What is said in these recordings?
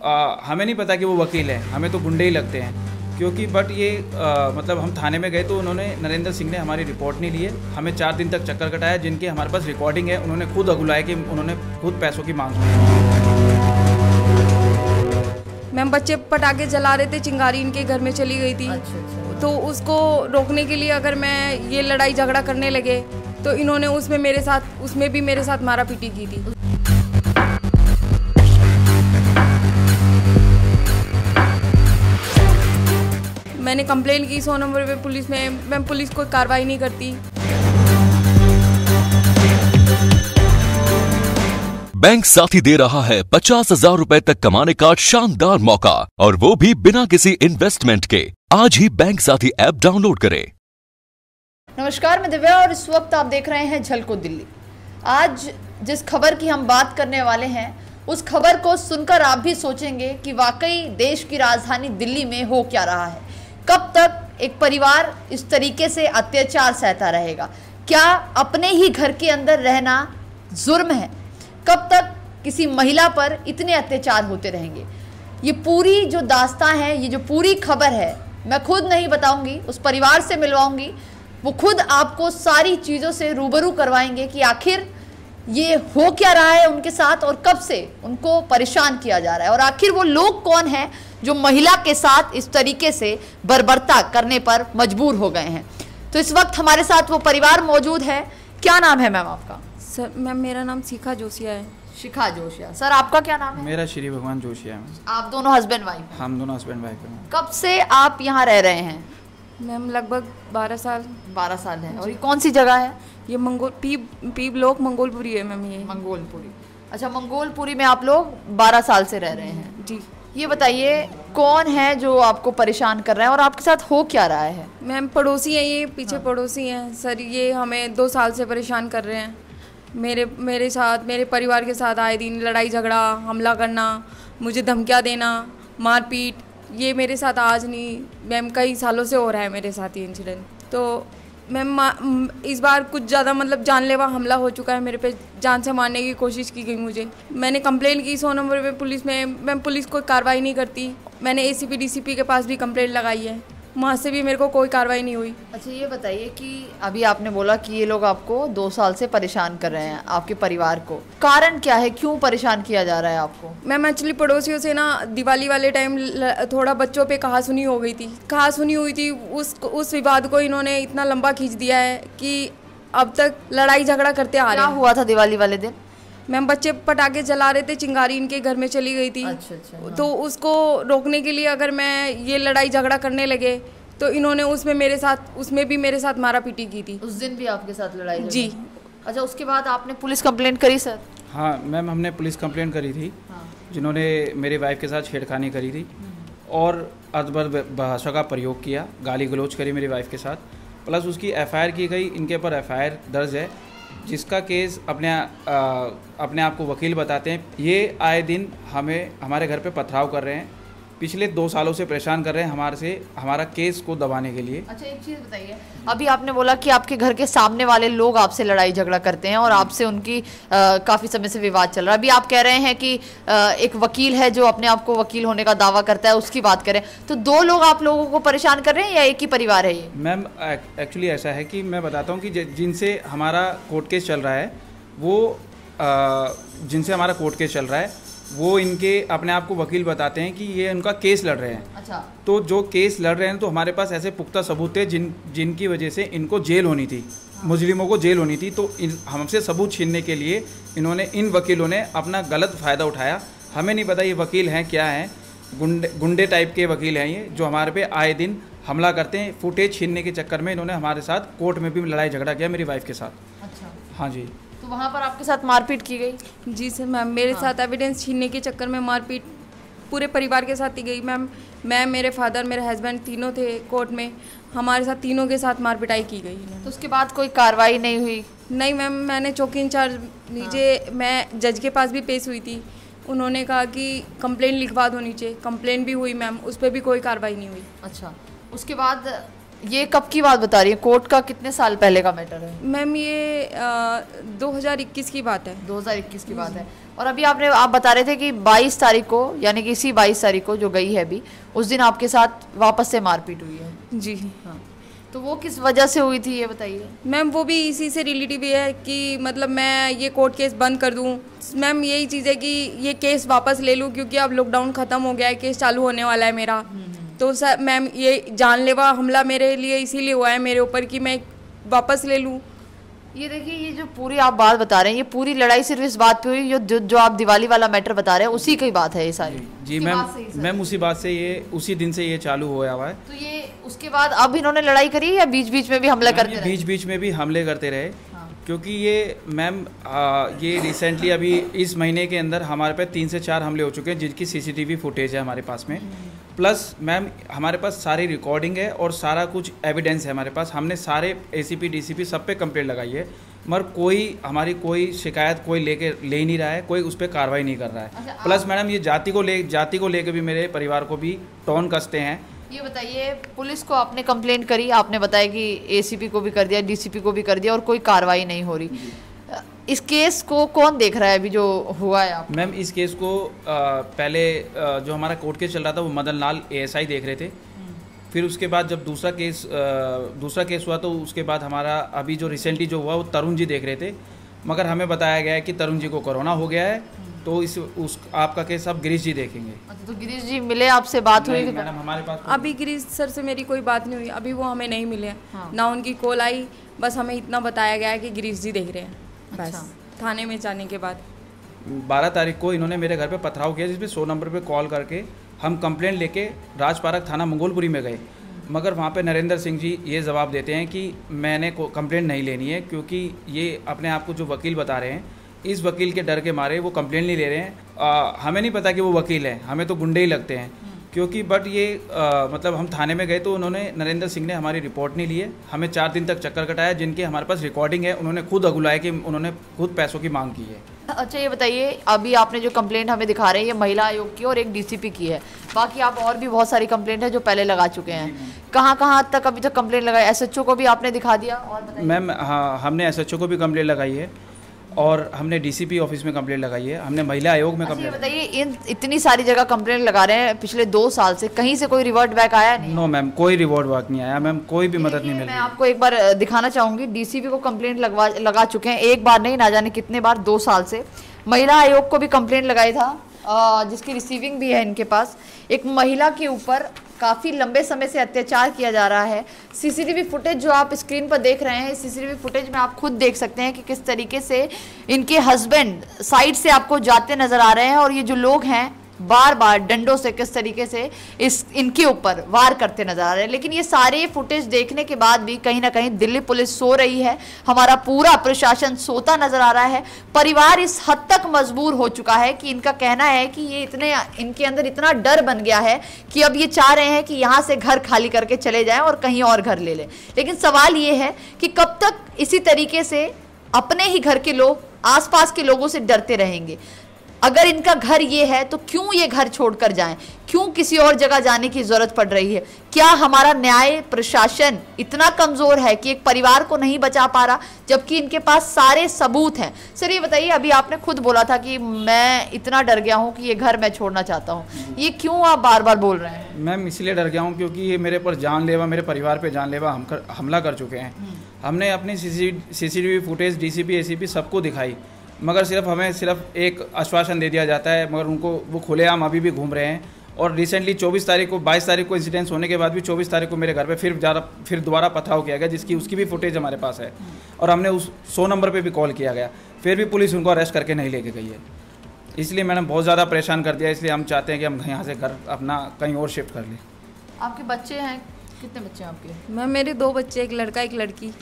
हमें नहीं पता कि वो वकील है, हमें तो गुंडे ही लगते हैं क्योंकि बट ये मतलब हम थाने में गए तो उन्होंने नरेंद्र सिंह ने हमारी रिपोर्ट नहीं ली है। हमें 4 दिन तक चक्कर कटाया, जिनकी हमारे पास रिकॉर्डिंग है। उन्होंने खुद अगुलाया कि उन्होंने खुद पैसों की मांग की। मैम बच्चे पटाखे जला रहे थे, चिंगारी इनके घर में चली गई थी। अच्छा। तो उसको रोकने के लिए अगर मैं ये लड़ाई झगड़ा करने लगे तो इन्होंने उसमें भी मेरे साथ मारा पीटी की थी। मैंने कंप्लेन की 100 नंबर पे पुलिस में, मैम पुलिस कोई कार्रवाई नहीं करती। बैंक साथी दे रहा है 50,000 रुपए तक कमाने का शानदार मौका, और वो भी बिना किसी इन्वेस्टमेंट के। आज ही बैंक साथी ऐप डाउनलोड करें। नमस्कार, मैं दिव्या और इस वक्त आप देख रहे हैं झलको दिल्ली। आज जिस खबर की हम बात करने वाले हैं उस खबर को सुनकर आप भी सोचेंगे कि वाकई देश की राजधानी दिल्ली में हो क्या रहा है। कब तक एक परिवार इस तरीके से अत्याचार सहता रहेगा? क्या अपने ही घर के अंदर रहना जुर्म है? कब तक किसी महिला पर इतने अत्याचार होते रहेंगे? ये पूरी जो दास्तां है, ये जो पूरी खबर है, मैं खुद नहीं बताऊंगी, उस परिवार से मिलवाऊंगी। वो खुद आपको सारी चीज़ों से रूबरू करवाएंगे कि आखिर ये हो क्या रहा है उनके साथ और कब से उनको परेशान किया जा रहा है, और आखिर वो लोग कौन हैं जो महिला के साथ इस तरीके से बर्बरता करने पर मजबूर हो गए हैं। तो इस वक्त हमारे साथ वो परिवार मौजूद है। क्या नाम है मैम आपका? सर मैम मेरा नाम शिखा जोशिया है। शिखा जोशिया। सर आपका क्या नाम है? मेरा श्री भगवान जोशिया है। आप दोनों हस्बैंड वाइफ? हम दोनों हस्बैंड वाइफ हैं। कब से आप यहाँ रह रहे हैं? मैम लगभग 12 साल। 12 साल है। और ये कौन सी जगह है? ये पी ब्लॉक मंगोलपुरी है मैम। ये मंगोलपुरी। अच्छा, मंगोलपुरी में आप लोग 12 साल से रह रहे हैं। जी। ये बताइए कौन है जो आपको परेशान कर रहा है और आपके साथ हो क्या रहा है? मैम पड़ोसी हैं, ये पीछे पड़ोसी हैं सर। ये हमें 2 साल से परेशान कर रहे हैं। मेरे साथ, मेरे परिवार के साथ आए दिन लड़ाई झगड़ा, हमला करना, मुझे धमकियाँ देना, मारपीट। ये मेरे साथ आज नहीं मैम, कई सालों से हो रहा है मेरे साथ ये इंसिडेंट। तो मैम इस बार कुछ ज़्यादा मतलब जानलेवा हमला हो चुका है मेरे पे। जान से मारने की कोशिश की गई मुझे। मैंने कंप्लेन की 100 नंबर पे पुलिस में, मैम पुलिस कोई कार्रवाई नहीं करती। मैंने ACP DCP के पास भी कंप्लेंट लगाई है, वहाँ से भी मेरे को कोई कार्रवाई नहीं हुई। अच्छा, ये बताइए कि अभी आपने बोला कि ये लोग आपको 2 साल से परेशान कर रहे हैं, आपके परिवार को। कारण क्या है, क्यों परेशान किया जा रहा है आपको? मैम एक्चुअली पड़ोसियों से ना दिवाली वाले टाइम थोड़ा बच्चों पे कहासुनी हो गई थी। कहासुनी हुई थी, उस विवाद को इन्होंने इतना लंबा खींच दिया है कि अब तक लड़ाई झगड़ा करते आ रहे हैं। क्या हुआ था दिवाली वाले दिन? मैम बच्चे पटाखे जला रहे थे, चिंगारी इनके घर में चली गई थी। अच्छा। हाँ। तो उसको रोकने के लिए अगर मैं ये लड़ाई झगड़ा करने लगे तो इन्होंने उसमें भी मेरे साथ मारा पीटी की थी। उस दिन भी आपके साथ लड़ाई? जी। अच्छा, उसके बाद आपने पुलिस कंप्लेंट करी सर? हाँ मैम, हमने पुलिस कंप्लेंट करी थी। हाँ। जिन्होंने मेरे वाइफ के साथ छेड़खानी करी थी और अदबर भाषा का प्रयोग किया, गाली गलौज करी मेरी वाइफ के साथ। प्लस उसकी FIR की गई, इनके ऊपर FIR दर्ज है, जिसका केस अपने आप को वकील बताते हैं। ये आए दिन हमारे घर पे पथराव कर रहे हैं, पिछले 2 सालों से परेशान कर रहे हैं हमारा केस को दबाने के लिए। अच्छा, एक चीज़ बताइए, अभी आपने बोला कि आपके घर के सामने वाले लोग आपसे लड़ाई झगड़ा करते हैं और आपसे उनकी काफ़ी समय से विवाद चल रहा है। अभी आप कह रहे हैं कि एक वकील है जो अपने आप को वकील होने का दावा करता है, उसकी बात करें तो 2 लोग आप लोगों को परेशान कर रहे हैं या एक ही परिवार है ये? मैम एक्चुअली ऐसा है कि मैं बताता हूँ कि जिनसे हमारा कोर्ट केस चल रहा है वो इनके अपने आप को वकील बताते हैं कि ये उनका केस लड़ रहे हैं। अच्छा। तो जो केस लड़ रहे हैं तो हमारे पास ऐसे पुख्ता सबूत थे जिनकी वजह से इनको जेल होनी थी। हाँ। मुजरिमों को जेल होनी थी। तो हमसे सबूत छीनने के लिए इन वकीलों ने अपना गलत फ़ायदा उठाया। हमें नहीं पता ये वकील हैं क्या हैं, गुंडे टाइप के वकील हैं ये, जो हमारे पे आए दिन हमला करते हैं। फुटेज छीनने के चक्कर में इन्होंने हमारे साथ कोर्ट में भी लड़ाई झगड़ा किया मेरी वाइफ के साथ। अच्छा। हाँ जी। तो वहाँ पर आपके साथ मारपीट की गई? जी सर मैम, मेरे साथ एविडेंस छीनने के चक्कर में मारपीट पूरे परिवार के साथ ही गई मैम। मैं, मेरे फादर, मेरे हस्बैंड तीनों थे कोर्ट में, हमारे साथ तीनों के साथ मारपिटाई की गई। तो उसके बाद कोई कार्रवाई नहीं हुई? नहीं मैम, मैंने चौकी इंचार्ज नीचे, मैं जज के पास भी पेश हुई थी। उन्होंने कहा कि कंप्लेंट लिखवा दो नीचे। कंप्लेंट भी हुई मैम, उस पर भी कोई कार्रवाई नहीं हुई। अच्छा, उसके बाद ये कब की बात बता रही है? कोर्ट का कितने साल पहले का मैटर है? मैम ये 2021 की बात है। 2021 की बात है। और अभी आप बता रहे थे कि 22 तारीख को, यानी कि इसी 22 तारीख को जो गई है अभी, उस दिन आपके साथ वापस से मारपीट हुई है। जी हाँ, तो वो किस वजह से हुई थी ये बताइए। मैम, वो भी इसी से रिलेटिव है कि मतलब मैं ये कोर्ट केस बंद कर दूं। मैम, यही चीज़ है कि ये केस वापस ले लूं, क्योंकि अब लॉकडाउन ख़त्म हो गया है, केस चालू होने वाला है मेरा। तो सर मैम, ये जानलेवा हमला मेरे लिए इसीलिए हुआ है मेरे ऊपर कि मैं वापस ले लूं। ये देखिए, ये जो पूरी आप बात बता रहे हैं, ये पूरी लड़ाई सिर्फ इस बात पे हुई जो आप दिवाली वाला मैटर बता रहे हैं, उसी की बात है ये सारी। जी मैम, उसी बात से ये उसी दिन से ये चालू हुआ हुआ है। तो ये उसके बाद अब इन्होंने लड़ाई करी या बीच बीच में भी हमला करते रहे? बीच बीच में भी हमले करते रहे। हाँ। क्योंकि ये मैम ये रिसेंटली अभी इस महीने के अंदर हमारे पे 3 से 4 हमले हो चुके हैं, जिनकी CCTV फुटेज है हमारे पास में। प्लस मैम हमारे पास सारी रिकॉर्डिंग है और सारा कुछ एविडेंस है हमारे पास। हमने सारे ACP DCP सब पे कंप्लेंट लगाई है, मगर हमारी कोई शिकायत कोई ले ही नहीं रहा है, कोई उस पर कार्रवाई नहीं कर रहा है। अच्छा, प्लस मैडम ये जाति को लेकर भी मेरे परिवार को भी टोन कसते हैं। ये बताइए, पुलिस को आपने कंप्लेंट करी, आपने बताया कि ACP को भी कर दिया, DCP को भी कर दिया और कोई कार्रवाई नहीं हो रही। इस केस को कौन देख रहा है अभी जो हुआ है आप? मैम, इस केस को पहले जो हमारा कोर्ट केस चल रहा था वो मदन लाल ASI देख रहे थे। फिर उसके बाद जब दूसरा केस हुआ तो उसके बाद हमारा अभी जो रिसेंटली जो हुआ वो तरुण जी देख रहे थे, मगर हमें बताया गया है कि तरुण जी को कोरोना हो गया है, तो आपका केस अब गिरीश जी देखेंगे। अच्छा, तो गिरीश जी मिले, आपसे बात हुई? मैडम हमारे पास अभी गिरीश सर से मेरी कोई बात नहीं हुई, अभी वो हमें नहीं मिले। हाँ। ना उनकी कॉल आई, बस हमें इतना बताया गया है कि गिरीश जी देख रहे हैं। अच्छा। बस थाने में जाने के बाद 12 तारीख को इन्होंने मेरे घर पे पथराव किया, जिसमें 100 नंबर पे कॉल करके हम कंप्लेंट लेके राजपारक थाना मंगोलपुरी में गए, मगर वहाँ पे नरेंद्र सिंह जी ये जवाब देते हैं कि मैंने कंप्लेंट नहीं लेनी है, क्योंकि ये अपने आप को जो वकील बता रहे हैं, इस वकील के डर के मारे वो कंप्लेंट नहीं ले रहे हैं। हमें नहीं पता कि वो वकील हैं, हमें तो गुंडे ही लगते हैं। क्योंकि बट ये मतलब हम थाने में गए तो उन्होंने नरेंद्र सिंह ने हमारी रिपोर्ट नहीं ली है, हमें 4 दिन तक चक्कर कटाया, जिनके हमारे पास रिकॉर्डिंग है। उन्होंने खुद अगुलाया कि उन्होंने खुद पैसों की मांग की है। अच्छा, ये बताइए, अभी आपने जो कंप्लेंट हमें दिखा रहे हैं ये महिला आयोग की और एक DCP की है, बाकी आप और भी बहुत सारी कंप्लेंट है जो पहले लगा चुके हैं। कहाँ तक अभी तक कंप्लेंट लगाई? SHO को भी आपने दिखा दिया? और बताइए। मैम हाँ, हमने SHO को भी कंप्लेंट लगाई है और हमने DCP ऑफिस में कंप्लेंट लगाई है, हमने महिला आयोग में कंप्लेंट। बताइए, इतनी सारी जगह कंप्लेंट लगा रहे हैं पिछले 2 साल से, कहीं से कोई रिवर्ट बैक आया नहीं? नो मैम, कोई रिवॉर्ड बैक नहीं आया मैम, कोई भी मदद नहीं मिली। मैं आपको एक बार दिखाना चाहूंगी, DCP को कंप्लेंट लगा चुके हैं, एक बार नहीं, ना जाने कितने बार, 2 साल से। महिला आयोग को भी कंप्लेंट लगाई था, जिसकी रिसीविंग भी है इनके पास। एक महिला के ऊपर काफ़ी लंबे समय से अत्याचार किया जा रहा है। CCTV फुटेज जो आप स्क्रीन पर देख रहे हैं, CCTV फुटेज में आप खुद देख सकते हैं कि किस तरीके से इनके हस्बैंड साइड से आपको जाते नजर आ रहे हैं, और ये जो लोग हैं बार बार डंडों से किस तरीके से इनके ऊपर वार करते नजर आ रहे हैं। लेकिन ये सारे फुटेज देखने के बाद भी कहीं ना कहीं दिल्ली पुलिस सो रही है, हमारा पूरा प्रशासन सोता नजर आ रहा है। परिवार इस हद तक मजबूर हो चुका है कि इनका कहना है कि ये इनके अंदर इतना डर बन गया है कि अब ये चाह रहे हैं कि यहाँ से घर खाली करके चले जाएं और कहीं और घर ले लें। लेकिन सवाल ये है कि कब तक इसी तरीके से अपने ही घर के लोग आसपास के लोगों से डरते रहेंगे? अगर इनका घर ये है तो क्यों ये घर छोड़कर जाएं? क्यों किसी और जगह जाने की जरूरत पड़ रही है? क्या हमारा न्याय प्रशासन इतना कमजोर है कि एक परिवार को नहीं बचा पा रहा, जबकि इनके पास सारे सबूत हैं? सर ये बताइए, अभी आपने खुद बोला था कि मैं इतना डर गया हूं कि ये घर मैं छोड़ना चाहता हूं, ये क्यों आप बार बार बोल रहे हैं? मैम इसलिए डर गया हूँ क्योंकि ये मेरे पर जानलेवा, मेरे परिवार पे जानलेवा हमला कर चुके हैं। हमने अपनी CCTV फुटेज DCP ACP सबको दिखाई, मगर हमें सिर्फ एक आश्वासन दे दिया जाता है, मगर उनको वो खुलेआम अभी भी घूम रहे हैं। और रिसेंटली 22 तारीख को इंसिडेंस होने के बाद भी 24 तारीख को मेरे घर पे फिर दोबारा पथराव किया गया, उसकी भी फुटेज हमारे पास है। और हमने उस 100 नंबर पे भी कॉल किया गया, फिर भी पुलिस उनको अरेस्ट करके नहीं लेके गई है। इसलिए मैंने बहुत ज़्यादा परेशान कर दिया, इसलिए हम चाहते हैं कि हम यहाँ से घर अपना कहीं और शिफ्ट कर लें। आपके बच्चे हैं? कितने बच्चे हैं आपके? मैम मेरे 2 बच्चे, एक लड़का एक लड़की।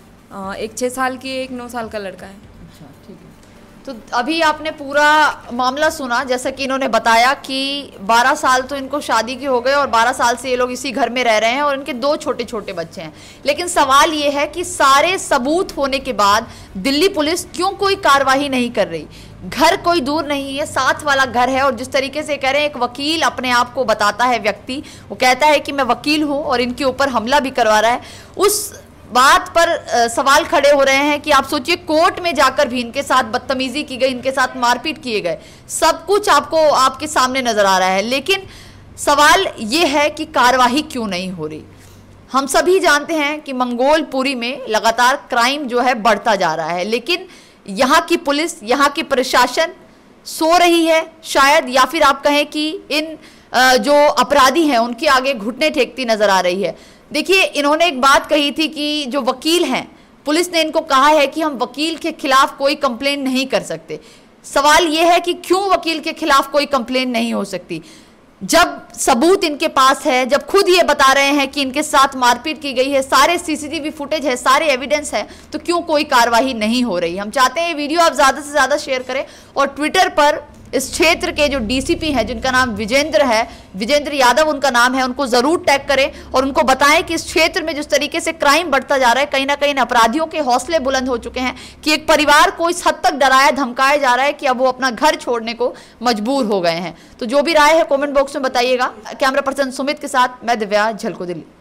एक 6 साल की, एक 9 साल का लड़का है। अच्छा, ठीक है। तो अभी आपने पूरा मामला सुना, जैसा कि इन्होंने बताया कि 12 साल तो इनको शादी के हो गए और 12 साल से ये लोग इसी घर में रह रहे हैं और इनके 2 छोटे छोटे बच्चे हैं। लेकिन सवाल ये है कि सारे सबूत होने के बाद दिल्ली पुलिस क्यों कोई कार्रवाई नहीं कर रही? घर कोई दूर नहीं है, साथ वाला घर है। और जिस तरीके से कह रहे हैं, एक वकील अपने आप को बताता है व्यक्ति, वो कहता है कि मैं वकील हूँ और इनके ऊपर हमला भी करवा रहा है। उस बात पर सवाल खड़े हो रहे हैं कि आप सोचिए कोर्ट में जाकर भी इनके साथ बदतमीजी की गई, इनके साथ मारपीट किए गए, सब कुछ आपको आपके सामने नजर आ रहा है, लेकिन सवाल ये है कि कार्रवाई क्यों नहीं हो रही। हम सभी जानते हैं कि मंगोलपुरी में लगातार क्राइम जो है बढ़ता जा रहा है, लेकिन यहाँ की पुलिस, यहाँ की प्रशासन सो रही है शायद, या फिर आप कहें कि इन जो अपराधी हैं उनके आगे घुटने टेकती नजर आ रही है। देखिए, इन्होंने एक बात कही थी कि जो वकील हैं, पुलिस ने इनको कहा है कि हम वकील के खिलाफ कोई कंप्लेन नहीं कर सकते। सवाल यह है कि क्यों वकील के खिलाफ कोई कंप्लेन नहीं हो सकती, जब सबूत इनके पास है, जब खुद ये बता रहे हैं कि इनके साथ मारपीट की गई है, सारे सीसीटीवी फुटेज है, सारे एविडेंस है, तो क्यों कोई कार्रवाई नहीं हो रही। हम चाहते हैं ये वीडियो आप ज्यादा से ज्यादा शेयर करें और ट्विटर पर इस क्षेत्र के जो डीसीपी हैं, जिनका नाम विजेंद्र है, विजेंद्र यादव उनका नाम है, उनको जरूर टैग करें और उनको बताएं कि इस क्षेत्र में जिस तरीके से क्राइम बढ़ता जा रहा है, कहीं ना कहीं अपराधियों के हौसले बुलंद हो चुके हैं कि एक परिवार को इस हद तक डराया धमकाया जा रहा है कि अब वो अपना घर छोड़ने को मजबूर हो गए हैं। तो जो भी राय है कॉमेंट बॉक्स में बताइएगा। कैमरा पर्सन सुमित के साथ मैं दिव्या, झलको दिल्ली।